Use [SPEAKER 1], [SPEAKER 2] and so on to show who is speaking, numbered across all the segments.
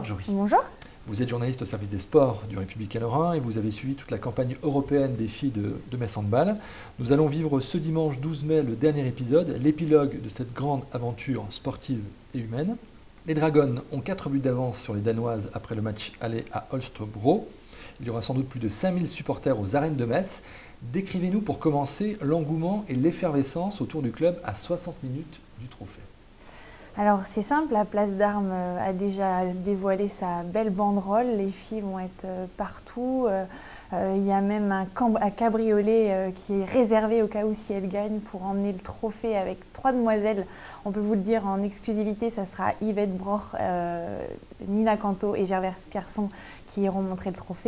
[SPEAKER 1] Marjorie.
[SPEAKER 2] Bonjour.
[SPEAKER 1] Vous êtes journaliste au service des sports du Républicain Lorrain et vous avez suivi toute la campagne européenne des filles de Metz Handball. Nous allons vivre ce dimanche 12 mai le dernier épisode, l'épilogue de cette grande aventure sportive et humaine. Les Dragons ont 4 buts d'avance sur les Danoises après le match aller à Holstebro. Il y aura sans doute plus de 5000 supporters aux arènes de Metz. Décrivez-nous pour commencer l'engouement et l'effervescence autour du club à 60 minutes du trophée.
[SPEAKER 2] Alors c'est simple, la place d'Armes a déjà dévoilé sa belle banderole, les filles vont être partout, il y a même un cabriolet qui est réservé au cas où si elles gagnent pour emmener le trophée avec 3 demoiselles. On peut vous le dire en exclusivité, ça sera Yvette Broch, Nina Canto et Gervais Pierson qui iront montrer le trophée.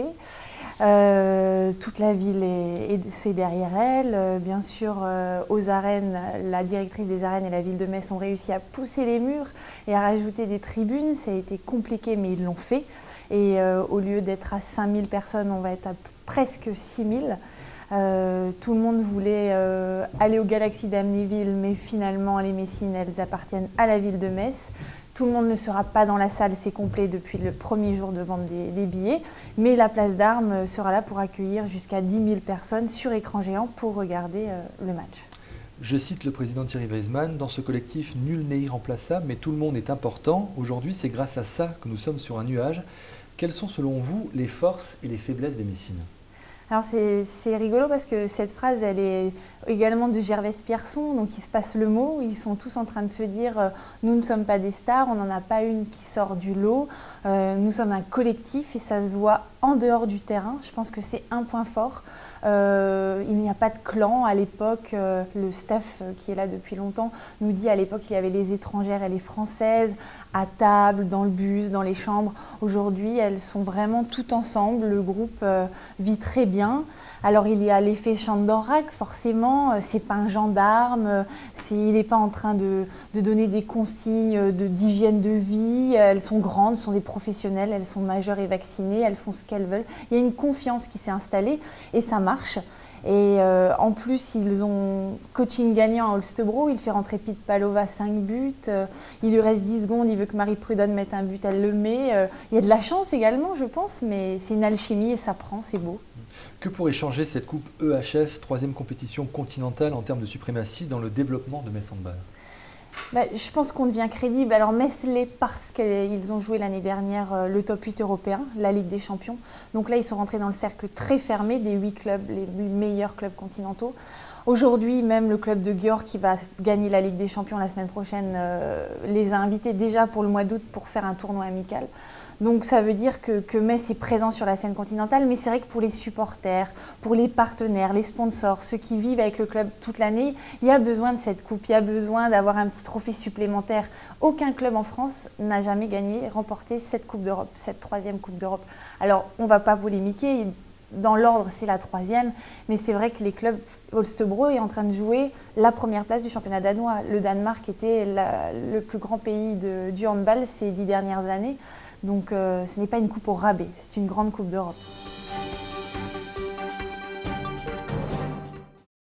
[SPEAKER 2] Toute la ville est derrière elle. Bien sûr, aux arènes, la directrice des arènes et la ville de Metz ont réussi à pousser les murs et à rajouter des tribunes. Ça a été compliqué, mais ils l'ont fait. Et au lieu d'être à 5000 personnes, on va être à presque 6000. Tout le monde voulait aller au Galaxy d'Amnéville, mais finalement, les Messines, elles appartiennent à la ville de Metz. Tout le monde ne sera pas dans la salle, c'est complet depuis le premier jour de vente des billets. Mais la place d'Armes sera là pour accueillir jusqu'à 10 000 personnes sur écran géant pour regarder le match.
[SPEAKER 1] Je cite le président Thierry Weisman, dans ce collectif, nul n'est irremplaçable, mais tout le monde est important. Aujourd'hui, c'est grâce à ça que nous sommes sur un nuage. Quelles sont selon vous les forces et les faiblesses des Messines ?
[SPEAKER 2] Alors c'est rigolo parce que cette phrase, elle est également de Gervais Pierson, donc il se passe le mot, ils sont tous en train de se dire nous ne sommes pas des stars, on n'en a pas une qui sort du lot, nous sommes un collectif et ça se voit en dehors du terrain, je pense que c'est un point fort. Il n'y a pas de clan à l'époque, le staff qui est là depuis longtemps nous dit à l'époque il y avait les étrangères et les françaises à table, dans le bus, dans les chambres. Aujourd'hui elles sont vraiment toutes ensemble, le groupe vit très bien. Alors il y a l'effet Chandorak, forcément, c'est pas un gendarme, il n'est pas en train de donner des consignes d'hygiène de vie, elles sont grandes, sont des professionnelles, elles sont majeures et vaccinées, elles font ce qu'elles veulent. Il y a une confiance qui s'est installée et ça marche. Et en plus, ils ont coaching gagnant à Holstebro, il fait rentrer Pete Palova 5 buts, il lui reste 10 secondes, il veut que Marie Prudhomme mette un but, elle le met. Il y a de la chance également, je pense, mais c'est une alchimie et ça prend, c'est beau.
[SPEAKER 1] Que pourrait changer cette coupe EHF, 3e compétition continentale en termes de suprématie dans le développement de Metz Handball ?
[SPEAKER 2] Je pense qu'on devient crédible. Alors Metz l'est parce qu'ils ont joué l'année dernière le top 8 européen, la Ligue des Champions. Donc là, ils sont rentrés dans le cercle très fermé des 8 clubs, les 8 meilleurs clubs continentaux. Aujourd'hui, même le club de Győr qui va gagner la Ligue des Champions la semaine prochaine les a invités déjà pour le mois d'août pour faire un tournoi amical. Donc ça veut dire que Metz est présent sur la scène continentale, mais c'est vrai que pour les supporters, pour les partenaires, les sponsors, ceux qui vivent avec le club toute l'année, il y a besoin de cette coupe, il y a besoin d'avoir un petit trophée supplémentaire. Aucun club en France n'a jamais gagné, remporté cette Coupe d'Europe, cette 3e Coupe d'Europe. Alors on ne va pas polémiquer, dans l'ordre c'est la 3e, mais c'est vrai que les clubs, Holstebro est en train de jouer la première place du championnat danois. Le Danemark était le plus grand pays du handball ces 10 dernières années. Donc ce n'est pas une coupe au rabais, c'est une grande coupe d'Europe.